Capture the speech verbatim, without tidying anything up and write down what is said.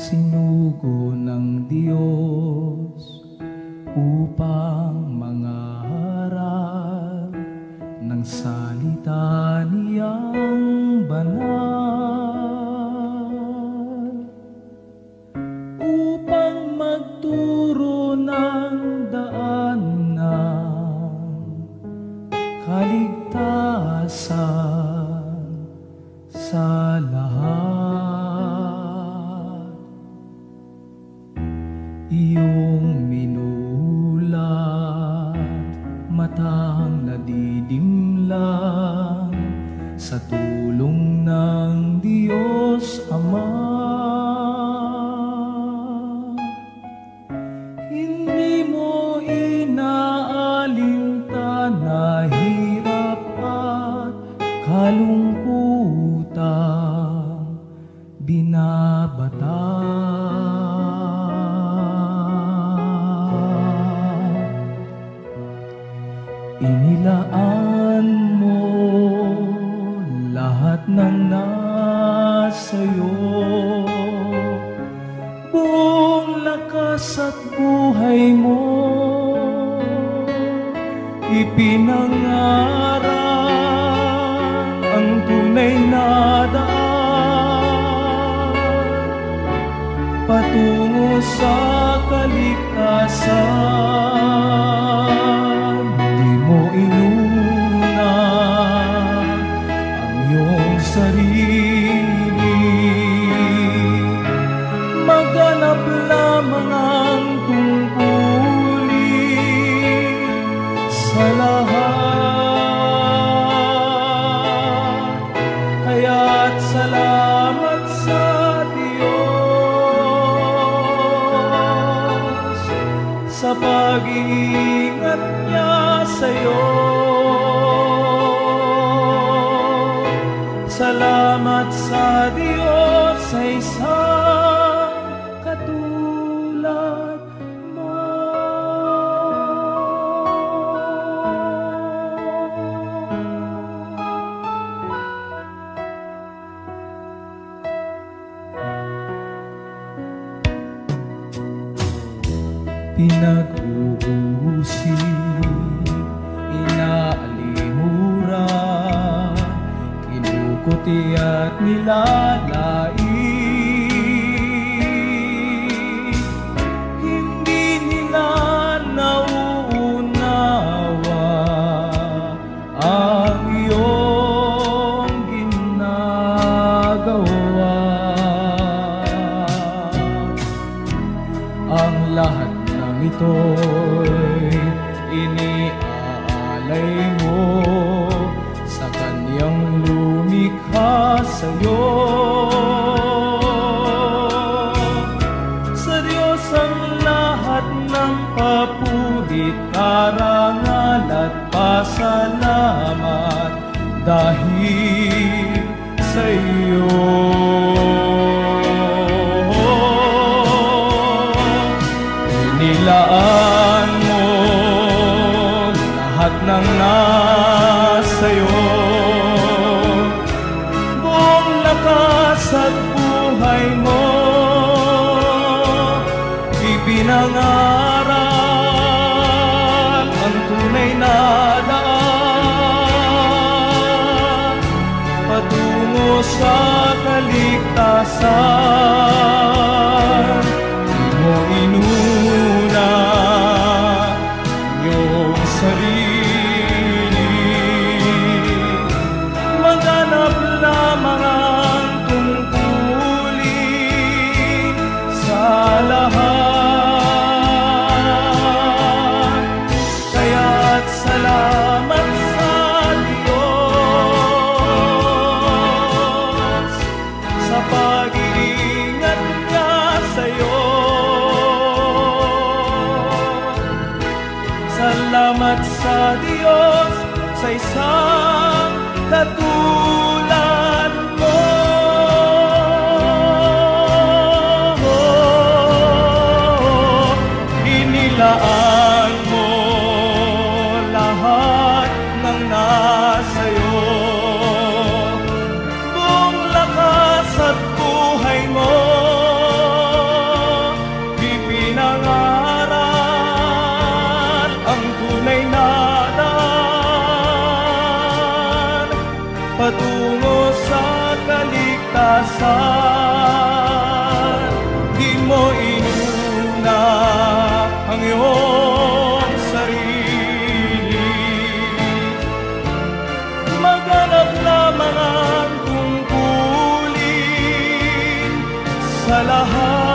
sinugo ng Diyos upang mangaral ng salita niyang banal, upang magturo ng daan ng kaligtasan sa lahat. Iyong minulat, matang nadidimlang sa tulong ng Diyos Ama. Hindi mo inaalintana hirap at kalungkutan binabata. Inilaan mo lahat ng nasa'yo, buong lakas at buhay mo, ipinangaral ang tunay na daan patungo sa kaligtasan. Mo inuna ang iyong sarili, maghanap lamang ang tungkulin sa lahat. Kaya't salamat sa Diyos sa pag-iingat niya sa'yo. Salamat sa Diyos sa isang katulad mo. Pinag-uusig, inaalimura, kinukuti at nilalait. Hindi nila nauunawa ang iyong ginagawa. Ang lahat ng ito'y iniaalay mo sa Kanyang lumikha sa'yo. Sa Diyos ang lahat ng papurit, karangal at pasalamat dahil sa iyo. Inilaan mo lahat ng nasa'yo, buong lakas at buhay mo, ipinangaral ang tunay na daan patungo sa kaligtasan. Di mo inuna iyong sarili, maghanap lamang ang tungkulin sa lahat. Kaya't salamat sa Diyos sa pag-iingat niya sa'yo. Salamat sa Diyos sa isang katulad mo. Inilaan mo lahat ng nasa'yo, buong lakas at buhay mo, sa lahat